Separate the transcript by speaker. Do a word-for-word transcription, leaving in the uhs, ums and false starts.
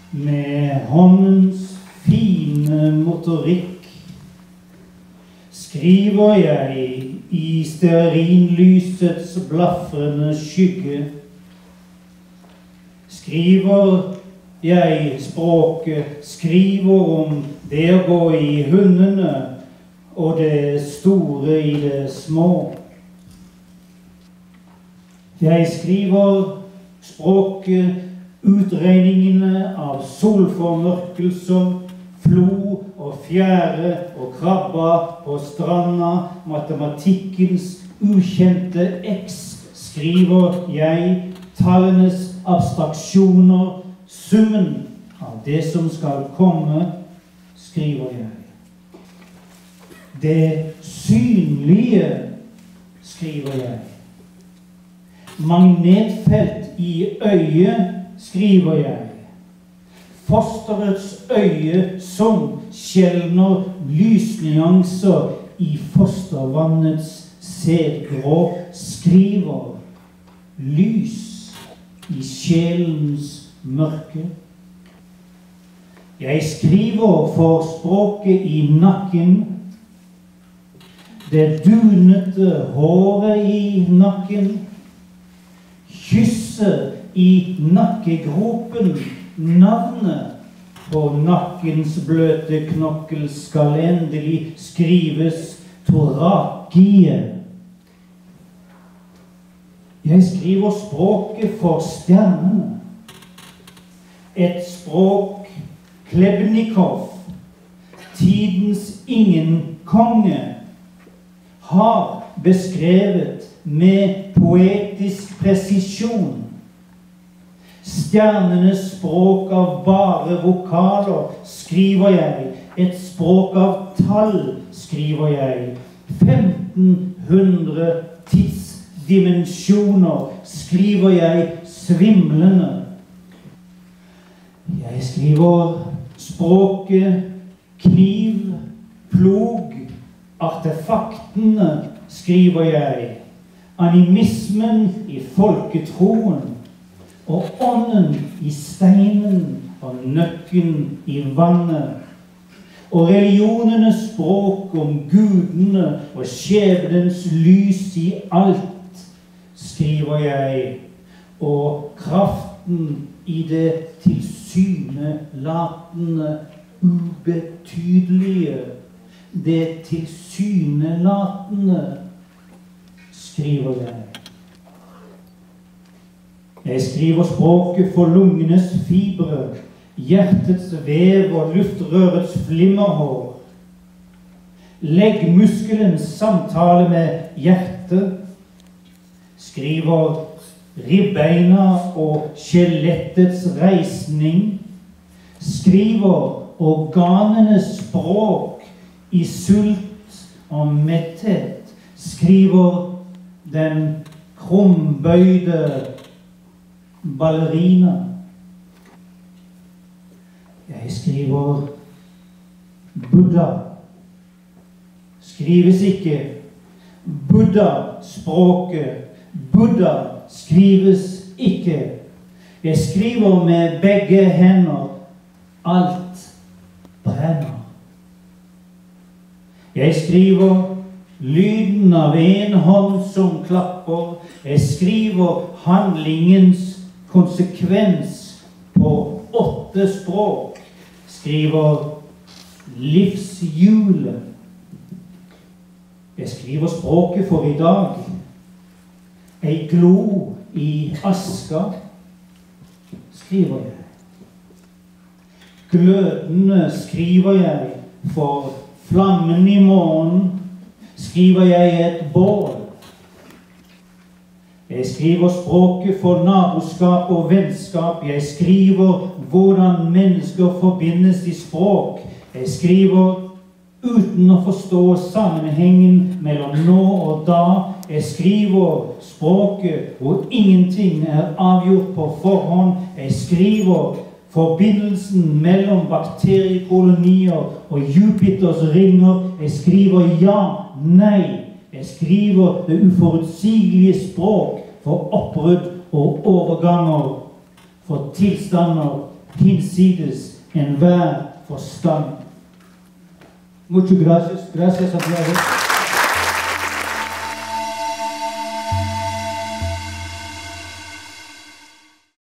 Speaker 1: Med håndens fine motorikk skriver jeg i stearinlysets blaffrende skygge. Skriver jeg språket, skriver om det å gå i hundene og det store i det små. Jeg skriver språket, utregningene av solformørkelser, flo og fjære og krabba på stranda, matematikkens ukjente X, skriver jeg, tallenes abstraksjoner, summen av det som skal komme, skriver jeg. Det synlige, skriver jeg. Magnetfelt i øyet, skriver jeg. Fosterets øye som skjelner lysnyanser i fostervannets sædgrå, skriver lys i sjelens mørke. Jeg skriver for språket i nakken, det dunete håret i nakken, kysset i nakkegropen, navnet på nakkens bløte knokkel skal endelig skrives Torakie. Jeg skriver språket for stjernene. Et språk Klebnikov, tidens ingen konge, har beskrevet med poetisk presisjon. Stjernenes språk av bare vokaler, skriver jeg. Et språk av tall, skriver jeg. femten hundre tidsdimensjoner, skriver jeg svimlende. Jeg skriver språket kniv, plog, artefaktene, skriver jeg. Animismen i folketroen, og ånden i steinen, og nøkken i vannet. Og religionenes språk om gudene og skjebnens lys i alt, skriver jeg. Og kraften i det tilsynelatende ubetydelige, det tilsynelatende, skriver jeg. Jeg skriver språket for lungenes fibre, hjertets vev og luftrørets flimmerhår. Leggmuskelens samtale med hjertet, skriver ribbeina og skjelettets reisning, skriver organenes språk i sult og metthet, skriver den krumbøyde ballerina. Jeg skriver Buddha. Skrives ikke Buddha-språket. Buddha skrives ikke. Jeg skriver med begge hender. Alt brenner. Jeg skriver lyden av en hånd som klapper. Jeg skriver handlingens konsekvens på åtte språk. Skriver livshjulet. Jeg skriver språket for i dag. Ei glo i aska, skriver jeg. Glødende skriver jeg for flammen i morgen, skriver jeg et bål. Jeg skriver språket for naboskap og vennskap. Jeg skriver hvordan mennesker forbindes i språk. Jeg skriver uten å forstå sammenhengen mellom nå og da. Jeg skriver språket hvor ingenting er avgjort på forhånd. Jeg skriver forbindelsen mellom bakteriekolonier og Jupiters ringer. Jeg skriver ja, nei. Jeg skriver det uforutsigelige språk for oppbrudd og overganger, for tilstander hinsides enhver forstand. Muchas gracias. Gracias a Dios.